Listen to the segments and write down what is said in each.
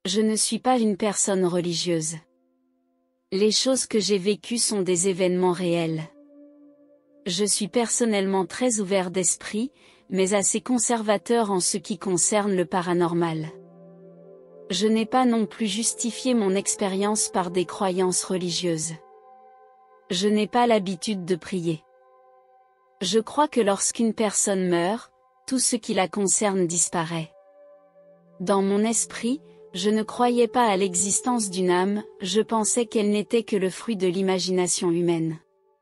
Je ne suis pas une personne religieuse. Les choses que j'ai vécues sont des événements réels. Je suis personnellement très ouvert d'esprit, mais assez conservateur en ce qui concerne le paranormal. Je n'ai pas non plus justifié mon expérience par des croyances religieuses. Je n'ai pas l'habitude de prier. Je crois que lorsqu'une personne meurt, tout ce qui la concerne disparaît. Dans mon esprit, je ne croyais pas à l'existence d'une âme, je pensais qu'elle n'était que le fruit de l'imagination humaine.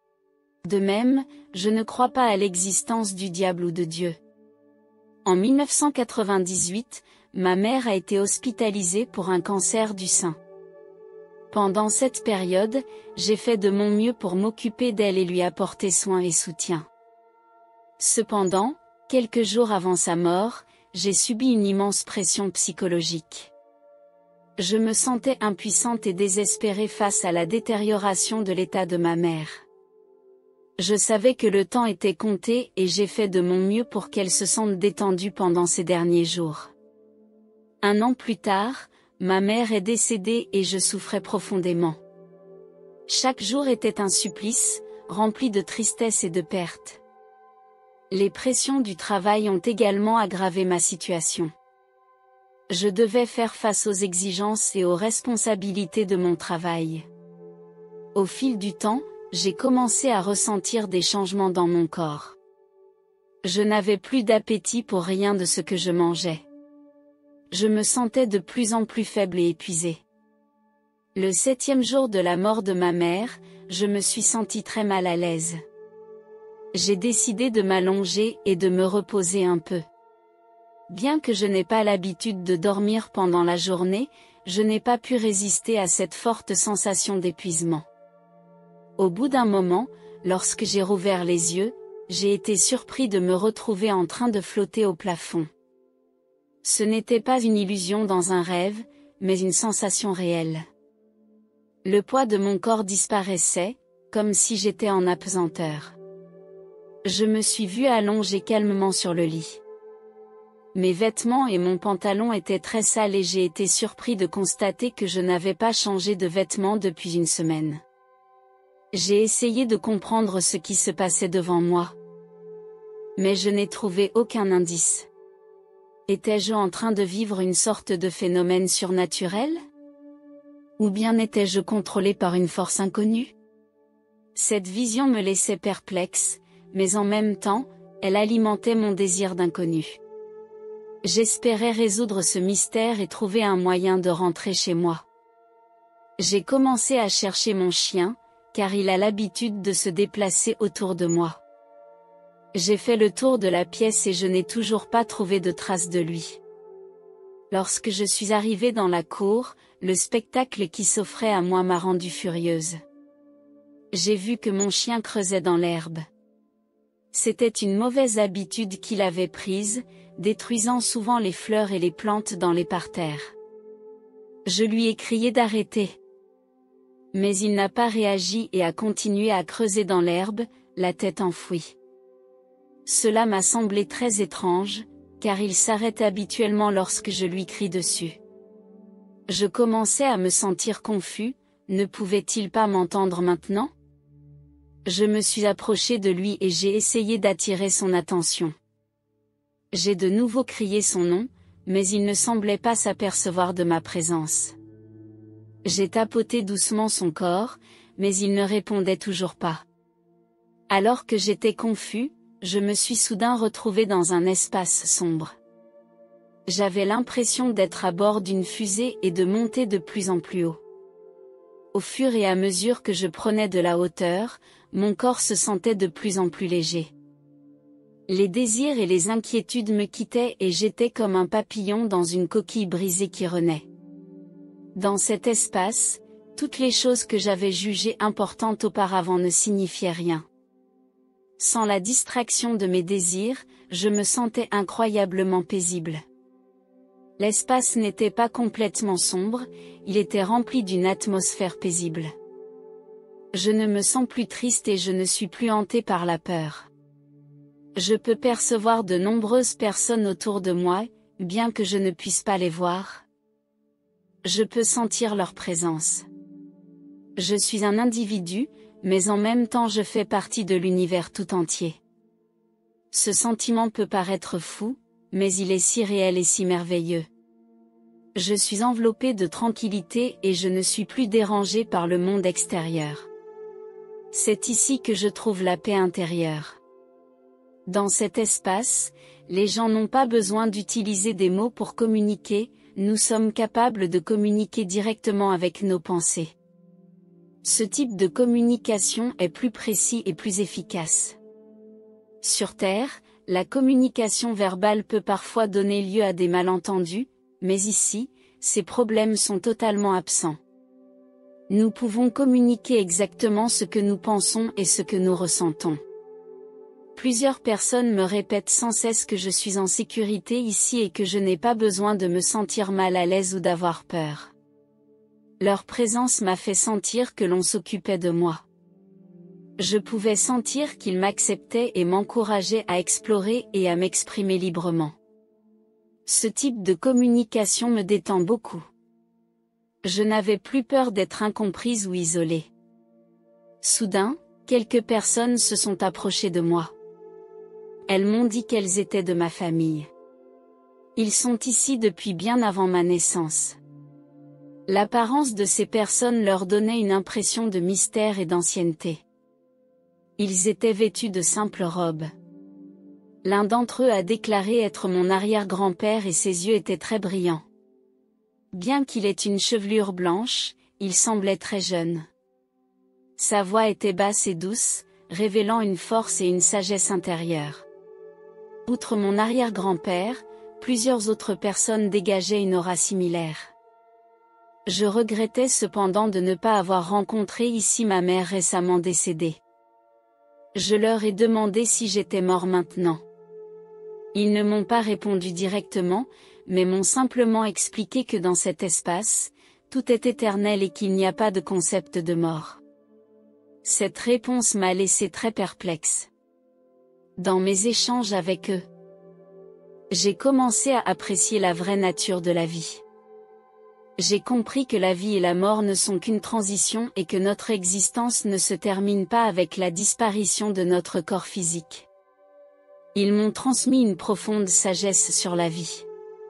De même, je ne crois pas à l'existence du diable ou de Dieu. En 1998, ma mère a été hospitalisée pour un cancer du sein. Pendant cette période, j'ai fait de mon mieux pour m'occuper d'elle et lui apporter soin et soutien. Cependant, quelques jours avant sa mort, j'ai subi une immense pression psychologique. Je me sentais impuissante et désespérée face à la détérioration de l'état de ma mère. Je savais que le temps était compté et j'ai fait de mon mieux pour qu'elle se sente détendue pendant ces derniers jours. 1 an plus tard, ma mère est décédée et je souffrais profondément. Chaque jour était un supplice, rempli de tristesse et de perte. Les pressions du travail ont également aggravé ma situation. Je devais faire face aux exigences et aux responsabilités de mon travail. Au fil du temps, j'ai commencé à ressentir des changements dans mon corps. Je n'avais plus d'appétit pour rien de ce que je mangeais. Je me sentais de plus en plus faible et épuisée. Le 7e jour de la mort de ma mère, je me suis sentie très mal à l'aise. J'ai décidé de m'allonger et de me reposer un peu. Bien que je n'ai pas l'habitude de dormir pendant la journée, je n'ai pas pu résister à cette forte sensation d'épuisement. Au bout d'un moment, lorsque j'ai rouvert les yeux, j'ai été surpris de me retrouver en train de flotter au plafond. Ce n'était pas une illusion dans un rêve, mais une sensation réelle. Le poids de mon corps disparaissait, comme si j'étais en apesanteur. Je me suis vue allongée calmement sur le lit. Mes vêtements et mon pantalon étaient très sales et j'ai été surpris de constater que je n'avais pas changé de vêtements depuis une semaine. J'ai essayé de comprendre ce qui se passait devant moi. Mais je n'ai trouvé aucun indice. Étais-je en train de vivre une sorte de phénomène surnaturel? Ou bien étais-je contrôlé par une force inconnue? Cette vision me laissait perplexe, mais en même temps, elle alimentait mon désir d'inconnu. J'espérais résoudre ce mystère et trouver un moyen de rentrer chez moi. J'ai commencé à chercher mon chien, car il a l'habitude de se déplacer autour de moi. J'ai fait le tour de la pièce et je n'ai toujours pas trouvé de traces de lui. Lorsque je suis arrivée dans la cour, le spectacle qui s'offrait à moi m'a rendue furieuse. J'ai vu que mon chien creusait dans l'herbe. C'était une mauvaise habitude qu'il avait prise, détruisant souvent les fleurs et les plantes dans les parterres. Je lui ai crié d'arrêter. Mais il n'a pas réagi et a continué à creuser dans l'herbe, la tête enfouie. Cela m'a semblé très étrange, car il s'arrête habituellement lorsque je lui crie dessus. Je commençais à me sentir confus, ne pouvait-il pas m'entendre maintenant? Je me suis approchée de lui et j'ai essayé d'attirer son attention. J'ai de nouveau crié son nom, mais il ne semblait pas s'apercevoir de ma présence. J'ai tapoté doucement son corps, mais il ne répondait toujours pas. Alors que j'étais confus, je me suis soudain retrouvé dans un espace sombre. J'avais l'impression d'être à bord d'une fusée et de monter de plus en plus haut. Au fur et à mesure que je prenais de la hauteur, mon corps se sentait de plus en plus léger. Les désirs et les inquiétudes me quittaient et j'étais comme un papillon dans une coquille brisée qui renaît. Dans cet espace, toutes les choses que j'avais jugées importantes auparavant ne signifiaient rien. Sans la distraction de mes désirs, je me sentais incroyablement paisible. L'espace n'était pas complètement sombre, il était rempli d'une atmosphère paisible. Je ne me sens plus triste et je ne suis plus hantée par la peur. Je peux percevoir de nombreuses personnes autour de moi, bien que je ne puisse pas les voir. Je peux sentir leur présence. Je suis un individu, mais en même temps je fais partie de l'univers tout entier. Ce sentiment peut paraître fou, mais il est si réel et si merveilleux. Je suis enveloppé de tranquillité et je ne suis plus dérangé par le monde extérieur. C'est ici que je trouve la paix intérieure. Dans cet espace, les gens n'ont pas besoin d'utiliser des mots pour communiquer, nous sommes capables de communiquer directement avec nos pensées. Ce type de communication est plus précis et plus efficace. Sur Terre, la communication verbale peut parfois donner lieu à des malentendus, mais ici, ces problèmes sont totalement absents. Nous pouvons communiquer exactement ce que nous pensons et ce que nous ressentons. Plusieurs personnes me répètent sans cesse que je suis en sécurité ici et que je n'ai pas besoin de me sentir mal à l'aise ou d'avoir peur. Leur présence m'a fait sentir que l'on s'occupait de moi. Je pouvais sentir qu'ils m'acceptaient et m'encourageaient à explorer et à m'exprimer librement. Ce type de communication me détend beaucoup. Je n'avais plus peur d'être incomprise ou isolée. Soudain, quelques personnes se sont approchées de moi. Elles m'ont dit qu'elles étaient de ma famille. Ils sont ici depuis bien avant ma naissance. L'apparence de ces personnes leur donnait une impression de mystère et d'ancienneté. Ils étaient vêtus de simples robes. L'un d'entre eux a déclaré être mon arrière-grand-père et ses yeux étaient très brillants. Bien qu'il ait une chevelure blanche, il semblait très jeune. Sa voix était basse et douce, révélant une force et une sagesse intérieure. Outre mon arrière-grand-père, plusieurs autres personnes dégageaient une aura similaire. Je regrettais cependant de ne pas avoir rencontré ici ma mère récemment décédée. Je leur ai demandé si j'étais mort maintenant. Ils ne m'ont pas répondu directement, mais m'ont simplement expliqué que dans cet espace, tout est éternel et qu'il n'y a pas de concept de mort. Cette réponse m'a laissé très perplexe. Dans mes échanges avec eux, j'ai commencé à apprécier la vraie nature de la vie. J'ai compris que la vie et la mort ne sont qu'une transition et que notre existence ne se termine pas avec la disparition de notre corps physique. Ils m'ont transmis une profonde sagesse sur la vie.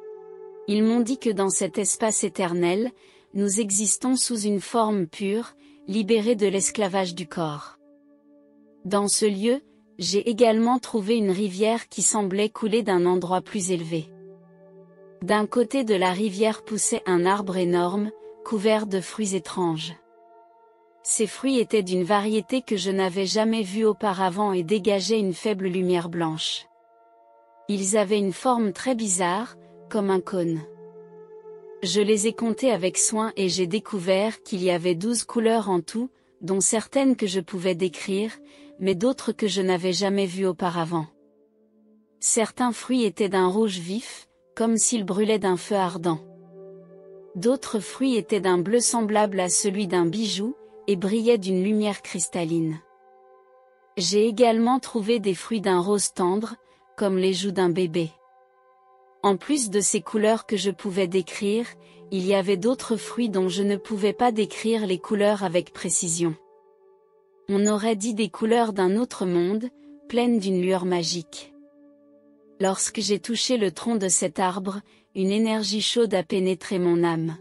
Ils m'ont dit que dans cet espace éternel, nous existons sous une forme pure, libérée de l'esclavage du corps. Dans ce lieu, j'ai également trouvé une rivière qui semblait couler d'un endroit plus élevé. D'un côté de la rivière poussait un arbre énorme, couvert de fruits étranges. Ces fruits étaient d'une variété que je n'avais jamais vue auparavant et dégageaient une faible lumière blanche. Ils avaient une forme très bizarre, comme un cône. Je les ai comptés avec soin et j'ai découvert qu'il y avait 12 couleurs en tout, dont certaines que je pouvais décrire, mais d'autres que je n'avais jamais vues auparavant. Certains fruits étaient d'un rouge vif, comme s'ils brûlaient d'un feu ardent. D'autres fruits étaient d'un bleu semblable à celui d'un bijou, et brillaient d'une lumière cristalline. J'ai également trouvé des fruits d'un rose tendre, comme les joues d'un bébé. En plus de ces couleurs que je pouvais décrire, il y avait d'autres fruits dont je ne pouvais pas décrire les couleurs avec précision. On aurait dit des couleurs d'un autre monde, pleines d'une lueur magique. Lorsque j'ai touché le tronc de cet arbre, une énergie chaude a pénétré mon âme.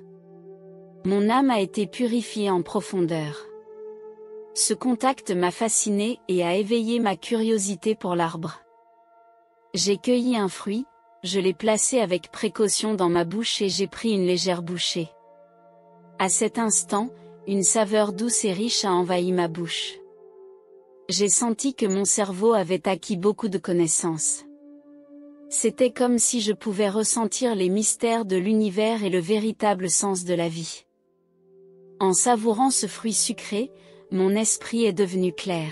Mon âme a été purifiée en profondeur. Ce contact m'a fasciné et a éveillé ma curiosité pour l'arbre. J'ai cueilli un fruit, je l'ai placé avec précaution dans ma bouche et j'ai pris une légère bouchée. À cet instant, une saveur douce et riche a envahi ma bouche. J'ai senti que mon cerveau avait acquis beaucoup de connaissances. C'était comme si je pouvais ressentir les mystères de l'univers et le véritable sens de la vie. En savourant ce fruit sucré, mon esprit est devenu clair.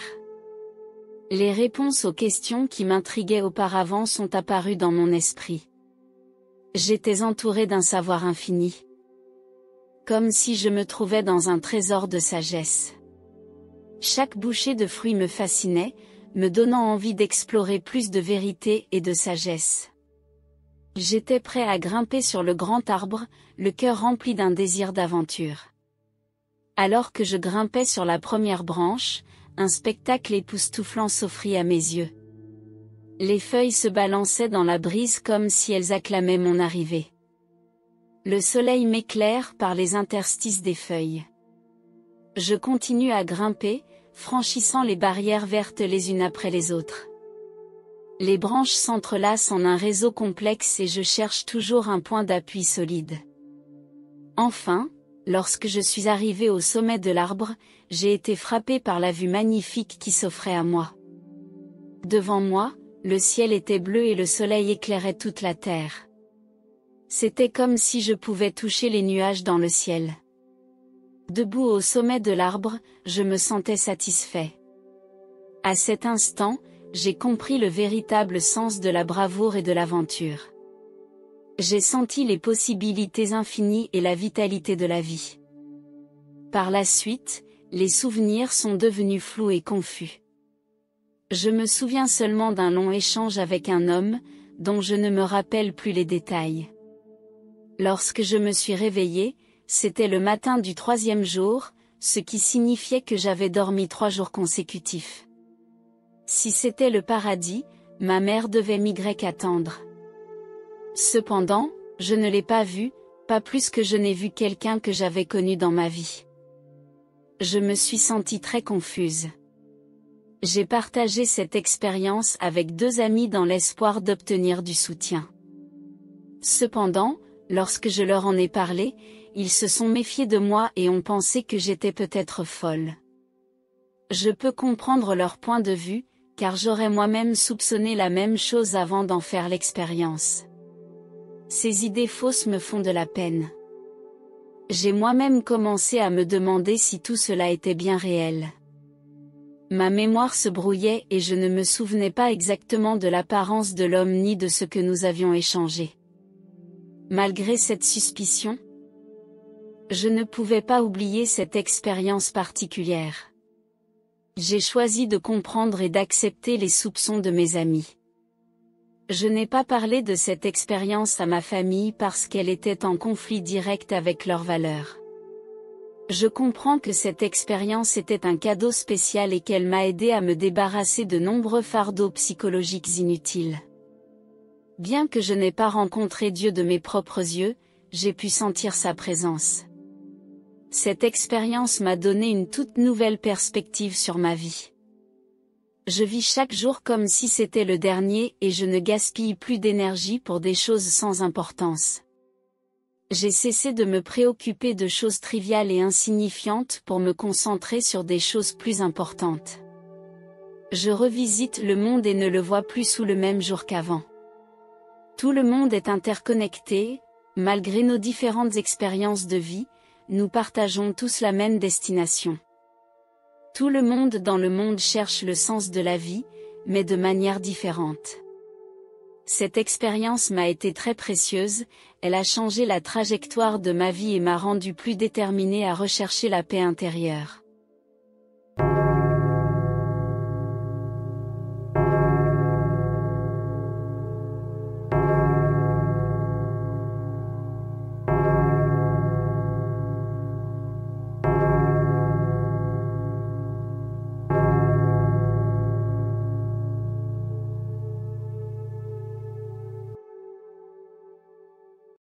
Les réponses aux questions qui m'intriguaient auparavant sont apparues dans mon esprit. J'étais entouré d'un savoir infini. Comme si je me trouvais dans un trésor de sagesse. Chaque bouchée de fruits me fascinait, me donnant envie d'explorer plus de vérité et de sagesse. J'étais prêt à grimper sur le grand arbre, le cœur rempli d'un désir d'aventure. Alors que je grimpais sur la première branche, un spectacle époustouflant s'offrit à mes yeux. Les feuilles se balançaient dans la brise comme si elles acclamaient mon arrivée. Le soleil m'éclaire par les interstices des feuilles. Je continue à grimper, franchissant les barrières vertes les unes après les autres. Les branches s'entrelacent en un réseau complexe et je cherche toujours un point d'appui solide. Enfin, lorsque je suis arrivé au sommet de l'arbre, j'ai été frappé par la vue magnifique qui s'offrait à moi. Devant moi, le ciel était bleu et le soleil éclairait toute la terre. C'était comme si je pouvais toucher les nuages dans le ciel. Debout au sommet de l'arbre, je me sentais satisfait. À cet instant, j'ai compris le véritable sens de la bravoure et de l'aventure. J'ai senti les possibilités infinies et la vitalité de la vie. Par la suite, les souvenirs sont devenus flous et confus. Je me souviens seulement d'un long échange avec un homme, dont je ne me rappelle plus les détails. Lorsque je me suis réveillé, c'était le matin du 3e jour, ce qui signifiait que j'avais dormi 3 jours consécutifs. Si c'était le paradis, ma mère devait m'y attendre. Cependant, je ne l'ai pas vu, pas plus que je n'ai vu quelqu'un que j'avais connu dans ma vie. Je me suis sentie très confuse. J'ai partagé cette expérience avec 2 amis dans l'espoir d'obtenir du soutien. Cependant, lorsque je leur en ai parlé, ils se sont méfiés de moi et ont pensé que j'étais peut-être folle. Je peux comprendre leur point de vue, car j'aurais moi-même soupçonné la même chose avant d'en faire l'expérience. Ces idées fausses me font de la peine. J'ai moi-même commencé à me demander si tout cela était bien réel. Ma mémoire se brouillait et je ne me souvenais pas exactement de l'apparence de l'homme ni de ce que nous avions échangé. Malgré cette suspicion, je ne pouvais pas oublier cette expérience particulière. J'ai choisi de comprendre et d'accepter les soupçons de mes amis. Je n'ai pas parlé de cette expérience à ma famille parce qu'elle était en conflit direct avec leurs valeurs. Je comprends que cette expérience était un cadeau spécial et qu'elle m'a aidé à me débarrasser de nombreux fardeaux psychologiques inutiles. Bien que je n'ai pas rencontré Dieu de mes propres yeux, j'ai pu sentir sa présence. Cette expérience m'a donné une toute nouvelle perspective sur ma vie. Je vis chaque jour comme si c'était le dernier et je ne gaspille plus d'énergie pour des choses sans importance. J'ai cessé de me préoccuper de choses triviales et insignifiantes pour me concentrer sur des choses plus importantes. Je revisite le monde et ne le vois plus sous le même jour qu'avant. Tout le monde est interconnecté, malgré nos différentes expériences de vie, nous partageons tous la même destination. Tout le monde dans le monde cherche le sens de la vie, mais de manière différente. Cette expérience m'a été très précieuse, elle a changé la trajectoire de ma vie et m'a rendu plus déterminée à rechercher la paix intérieure.